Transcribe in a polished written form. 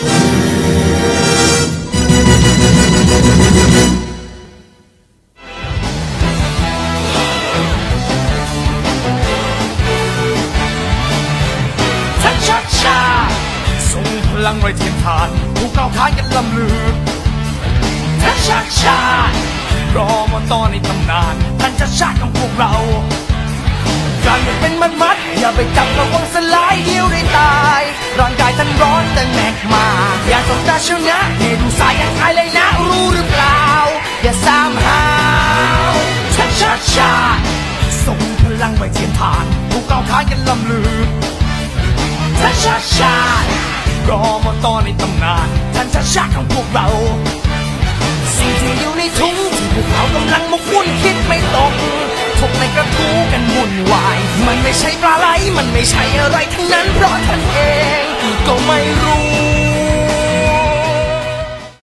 ส่งพลังไว้เทียมทานผู้เก่าค้านกันลำลือท่านชัดชาติรอมาตอนในตำนานท่านชัดชาติของพวกเราการเมืองเป็นมัดอย่าไปจับระวังสลายเดียวได้ตายร่างกายท่านร้อนแต่แม็กมาอย่าสนใจเชียวนะให้ดูสายยังไงเลยนะรู้หรือเปล่าอย่าสามหาวชัดชาติส่งพลังไว้เทียมทานผู้เก่าค้านกันลำลือท่านชัดชาติรอมาตอนในตำนานท่านชัดชาติของพวกเราสิ่งที่อยู่ในถุงที่พวกเขากำลังมกมุ่นคิดไม่ตกถกในกระทู้กันวุ่นวายมันไม่ใช่ปลาไหลมันไม่ใช่อะไรทั้งนั้นเพราะท่านเองก็ไม่รู้